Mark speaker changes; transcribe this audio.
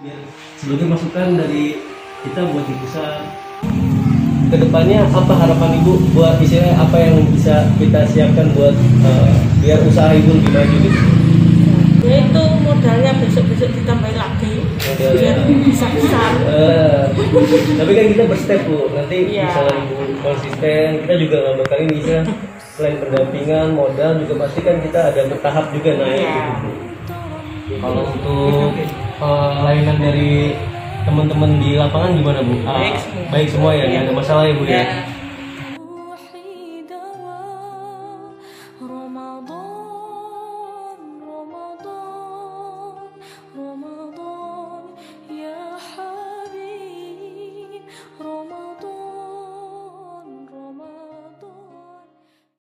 Speaker 1: biar sebagai masukan dari kita buat di pusat. Kedepannya apa harapan Ibu buat istilahnya apa yang bisa kita siapkan buat biar usaha Ibu lebih maju gitu?
Speaker 2: Ya itu modalnya besok-besok ditambahin lagi biar bisa besar.
Speaker 1: Tapi kan kita berstep Bu, nanti
Speaker 2: Iya.
Speaker 1: misalnya Ibu konsisten, kita juga nggak bakal ini bisa selain pendampingan modal juga pasti kan kita ada bertahap juga naik.
Speaker 2: Iya.
Speaker 1: Gitu. Kalau untuk layanan dari teman-teman di lapangan gimana Bu?
Speaker 2: Baik semua.
Speaker 1: Baik semua ya, nggak ada masalah ya Bu ya.
Speaker 2: Ya.